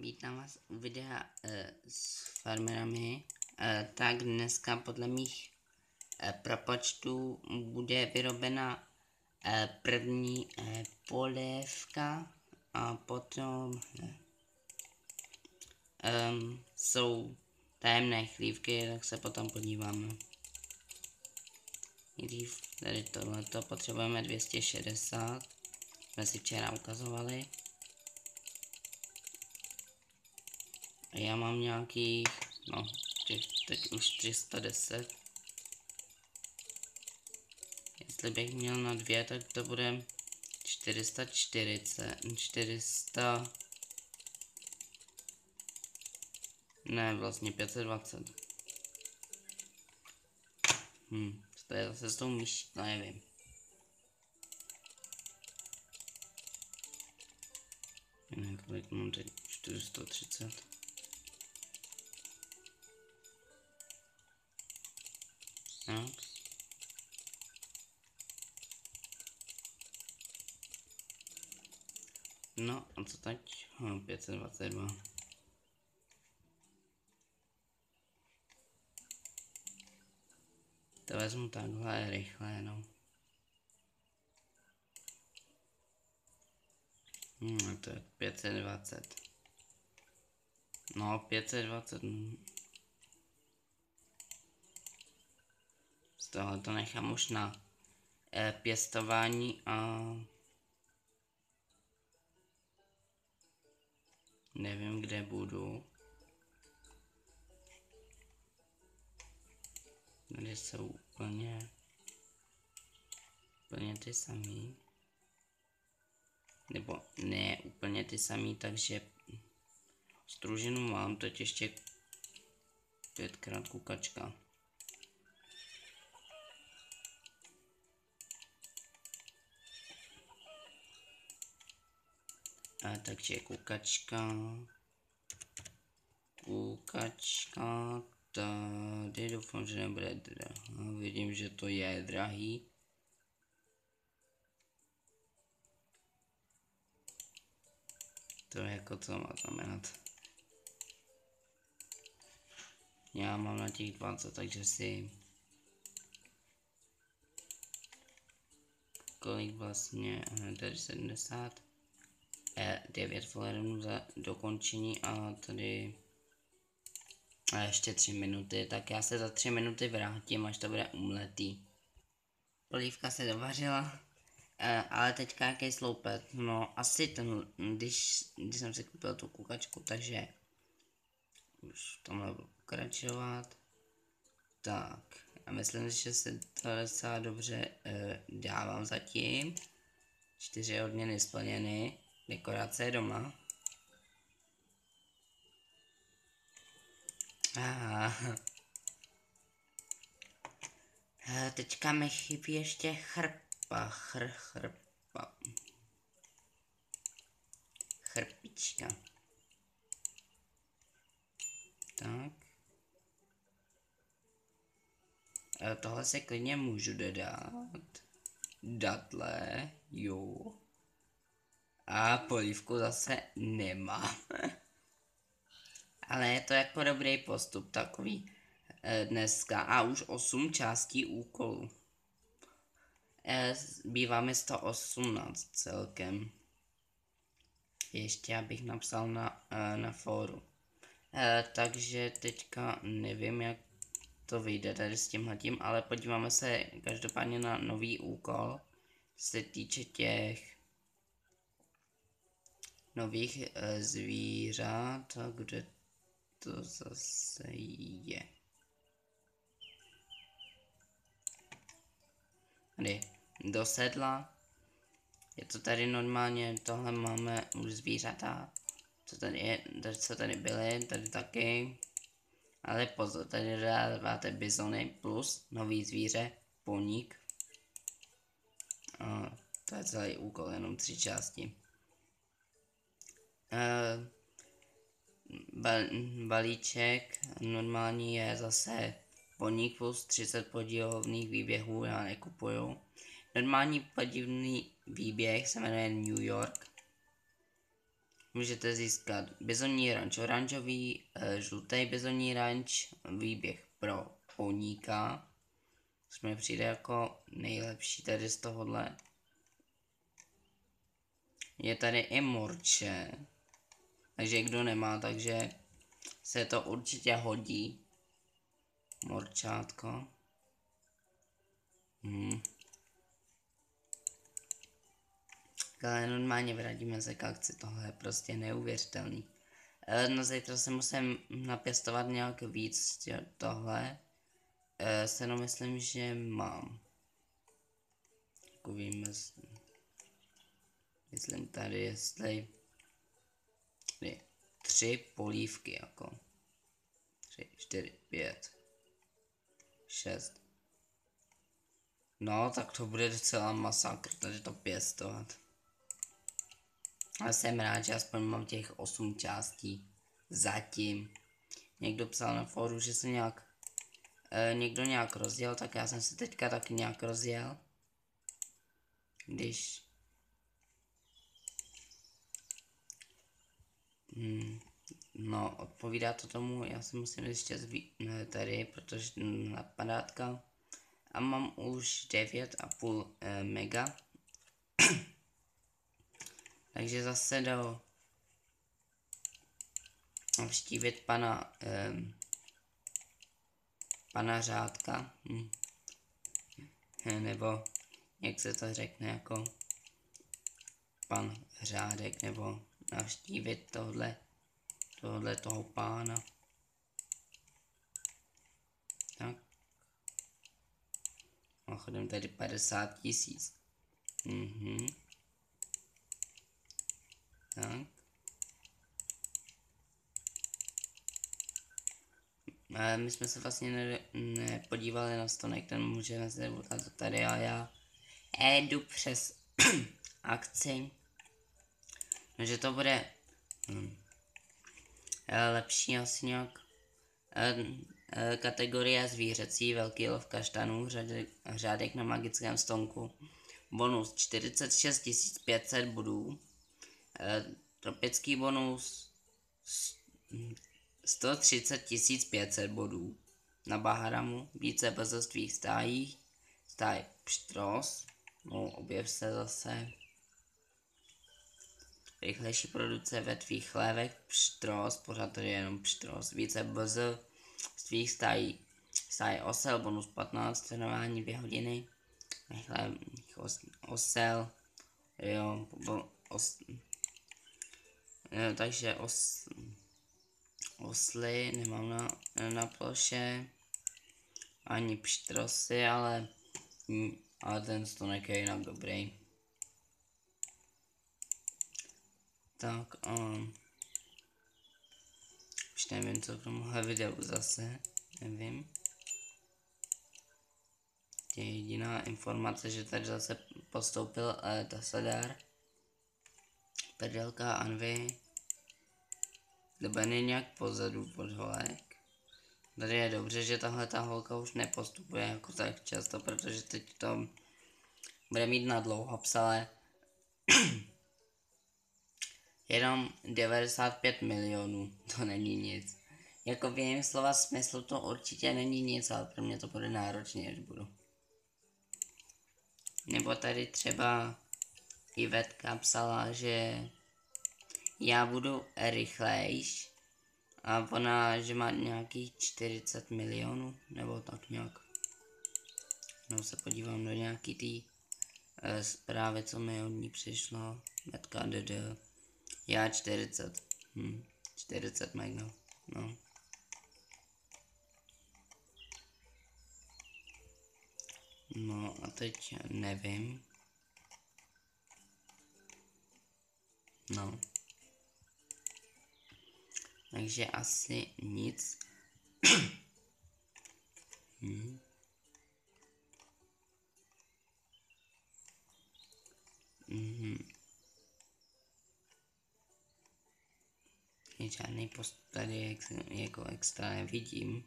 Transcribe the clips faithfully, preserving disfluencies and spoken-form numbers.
Vítám vás u videa e, s farmerami. E, tak dneska podle mých e, propočtů bude vyrobena e, první e, polévka a potom e, um, jsou tajemné chlívky, tak se potom podíváme. Nejdřív tady tohleto potřebujeme dvě stě šedesát, jsme si včera ukazovali. A já mám nějakých, no, těch, teď už tři sta deset. Jestli bych měl na dvě, tak to bude čtyři sta čtyřicet, čtyři sta, ne, vlastně pět set dvacet. Hm, to je zase s tou myší, no nevím. Ne, kolik mám teď, čtyři sta třicet. Tak. No a co teď? Hm, pět set dvacet dva. To vezmu takhle rychle, no. Hm, to je pět set dvacet. No, pět set dvacet. Z toho to nechám už na eh, pěstování a nevím, kde budu. Tady jsou úplně, úplně ty samý. Nebo ne úplně ty samý, takže stružinu mám, teď ještě pětkrát kukačka. A takže kukačka, kukačka, tady doufám, že nebude drahá, vidím, že to je drahý. To je jako co má znamenat. Já mám na těch dvacet, takže si kolik vlastně, tady sedmdesát, devět florinů za dokončení a tady a ještě tři minuty, tak já se za tři minuty vrátím, až to bude umletý. Polívka se dovařila, ale teďka jaký sloupec, no asi ten, když, když jsem si koupil tu kukačku, takže už v tomhle budu pokračovat. Tak, a myslím, že se to docela dobře e, dávám zatím. Čtyři odměny splněny, dekorace je doma. Aha. E, teďka mi chybí ještě chrpa, chr, chrpa. Chrpička. Tak. E, tohle se klidně můžu dodat. Datle, jo. A polívku zase nemám. Ale je to jako dobrý postup takový e, dneska. A už osm částí úkolů. E, bývá mi sto osmnáct celkem. Ještě abych napsal na, e, na fóru. E, takže teďka nevím, jak to vyjde tady s tímhletím, ale podíváme se každopádně na nový úkol, co se týče těch nových e, zvířat, a kde to zase je. Tady do sedla. Je to tady normálně, tohle máme už zvířata. Co tady je, co tady byly, tady taky. Ale pozor, tady dáváte bizony plus nový zvíře, poník. A to je celý úkol, jenom tři části. Uh, bal, balíček normální je zase poník plus třicet podílovných výběhů, já nekupuju. Normální podivný výběh se jmenuje New York. můžete získat bizonní ranč oranžový, e, žlutý bizonní ranč, výběh pro poníka, což mi přijde jako nejlepší tady z tohohle. Je tady i morče, takže kdo nemá, takže se to určitě hodí. Morčátko. Hmm. Ale normálně vradíme se k akci, tohle je prostě neuvěřitelný. E, no zítra se musím napěstovat nějak víc, tohle. E, se no myslím, že mám. Uvidíme, myslím tady, jestli tady, tři polívky jako. Tři, čtyři, pět, šest. No, tak to bude docela masakr, tady to pěstovat. Ale jsem rád, že aspoň mám těch osm částí. Zatím. Někdo psal na fóru, že se nějak e, někdo nějak rozjel, tak já jsem se teďka taky nějak rozjel. Když hmm, no, odpovídá to tomu, já si musím ještě zví, ne, tady, protože napadátka. A mám už devět a půl e, mega. Takže zase do navštívit pana um, pana Řádka, hm. nebo jak se to řekne, jako pan Řádek, nebo navštívit tohle, tohle toho pána. Tak. A chodím tady padesát tisíc. Mhm. Tak. A my jsme se vlastně nepodívali na stonek, ten můžeme se udělat tady a já jdu přes akci. Takže to bude hm, lepší asi nějak. E, kategorie zvířecí, velký lov kaštanů, řádek, řádek na magickém stonku. Bonus čtyřicet šest tisíc pět set bodů. E, tropický bonus sto třicet tisíc pět set bodů. Na Baharamu více bezoství stájí. Stáj pštros. No, objev se zase. Rychlejší produkce ve tvých chlévek pštros. Pořád tady je jenom pštros. Více bz svých stájí. Stáj osel, bonus patnáct, trénování dvě hodiny. Rychlé os, osel. Jo, bo, os, jo, takže os, osly nemám na, na ploše. Ani pštrosy, ale, ale ten stonek je jinak dobrý. Tak, um, už nevím, co k tomuhle videu zase, nevím. Je jediná informace, že tady zase postoupil uh, Tasadar. Pedelka Anvy. Doben je nějak pozadu pod holek. Tady je dobře, že tahle ta holka už nepostupuje jako tak často, protože teď to bude mít na dlouho psale. Jenom devadesát pět milionů, to není nic. Jako v jiném slova smyslu to určitě není nic, ale pro mě to bude náročně, až budu. Nebo tady třeba Ivetka psala, že já budu rychlejš a ona, že má nějakých čtyřicet milionů, nebo tak nějak. No se podívám do nějaký tý e, zprávy, co mi od ní přišlo. Metka D D. Já čtyřicet. Hm, čtyřicet mega. No. No a teď nevím. No. Takže asi nic. hm. Mhm. Žádný postup tady ex, jako extra nevidím.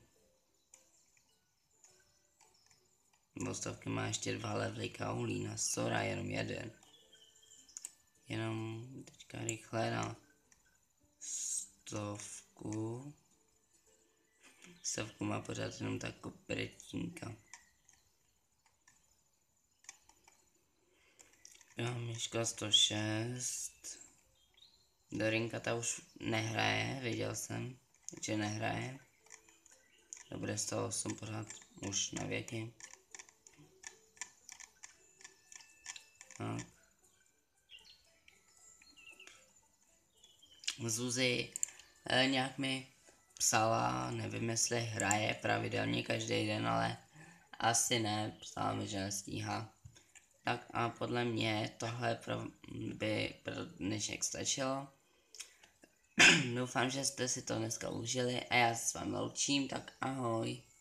Bostavky má ještě dva levely Kaulína, Sora jenom jeden. Jenom teďka rychle na stovku. Stovku má pořád jenom ta kopretínka. Jo, Myška sto šest. Dorinka ta už nehraje, viděl jsem, že nehraje. Dobré, sto osm pořád už na věky. Tak. Zuzi eh, nějak mi psala, nevím jestli hraje pravidelně každý den, ale asi ne, psala mi, že nestíhá. Tak a podle mě tohle pro, by pro dnešek stačilo. Doufám, že jste si to dneska užili a já se s vámi loučím, tak ahoj.